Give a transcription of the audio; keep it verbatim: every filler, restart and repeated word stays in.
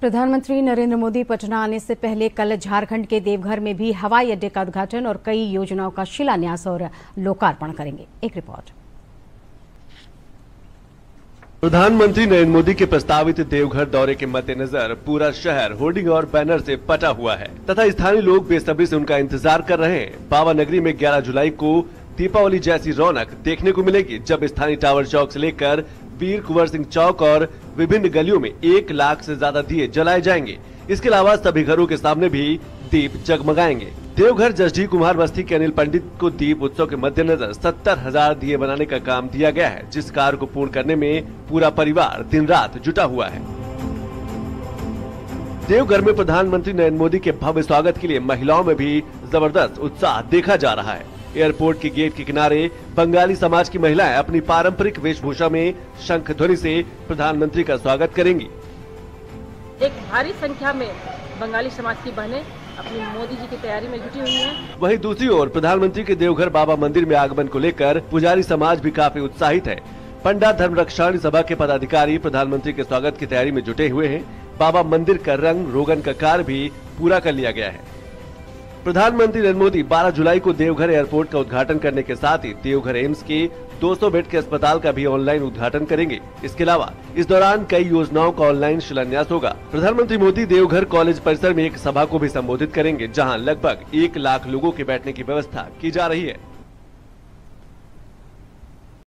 प्रधानमंत्री नरेंद्र मोदी पटना आने से पहले कल झारखंड के देवघर में भी हवाई अड्डे का उद्घाटन और कई योजनाओं का शिलान्यास और लोकार्पण करेंगे। एक रिपोर्ट। प्रधानमंत्री नरेंद्र मोदी के प्रस्तावित देवघर दौरे के मद्देनजर पूरा शहर होर्डिंग और बैनर से पटा हुआ है तथा स्थानीय लोग बेसब्री से उनका इंतजार कर रहे हैं। बाबा नगरी में ग्यारह जुलाई को दीपावली जैसी रौनक देखने को मिलेगी, जब स्थानीय टावर चौक से लेकर वीर कुंवर सिंह चौक और विभिन्न गलियों में एक लाख से ज्यादा दिए जलाए जाएंगे। इसके अलावा सभी घरों के सामने भी दीप जगमगाएंगे। देवघर जसजी कुमार बस्ती के अनिल पंडित को दीप उत्सव के मद्देनजर सत्तर हजार दिए बनाने का काम दिया गया है, जिस कार्य को पूर्ण करने में पूरा परिवार दिन रात जुटा हुआ है। देवघर में प्रधानमंत्री नरेंद्र मोदी के भव्य स्वागत के लिए महिलाओं में भी जबरदस्त उत्साह देखा जा रहा है। एयरपोर्ट के गेट के किनारे बंगाली समाज की महिलाएं अपनी पारंपरिक वेशभूषा में शंख ध्वनि से प्रधानमंत्री का स्वागत करेंगी। एक भारी संख्या में बंगाली समाज की बहनें अपनी मोदी जी की तैयारी में जुटी हुई हैं। वहीं दूसरी ओर प्रधानमंत्री के देवघर बाबा मंदिर में आगमन को लेकर पुजारी समाज भी काफी उत्साहित है। पंडा धर्म रक्षाणी सभा के पदाधिकारी प्रधानमंत्री के स्वागत की तैयारी में जुटे हुए हैं। बाबा मंदिर का रंग रोगन का कार्य भी पूरा कर लिया गया है। प्रधानमंत्री नरेंद्र मोदी बारह जुलाई को देवघर एयरपोर्ट का उद्घाटन करने के साथ ही देवघर एम्स के दो सौ बेड के अस्पताल का भी ऑनलाइन उद्घाटन करेंगे। इसके अलावा इस दौरान कई योजनाओं का ऑनलाइन शिलान्यास होगा। प्रधानमंत्री मोदी देवघर कॉलेज परिसर में एक सभा को भी संबोधित करेंगे, जहां लगभग एक लाख लोगों के बैठने की व्यवस्था की जा रही है।